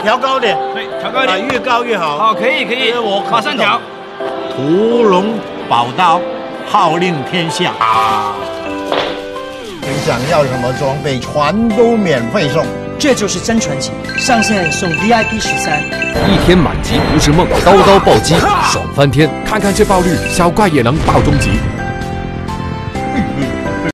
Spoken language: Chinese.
调高点， 对，调高一点， 越高越好。 好，可以， 我马上调。 屠龙宝刀，号令天下。 你想要什么装备，全都免费送。 这就是真纯情，上线送 VIP 13， 一天满级不是梦，刀刀暴击爽翻天！看看这爆率，小怪也能爆终极。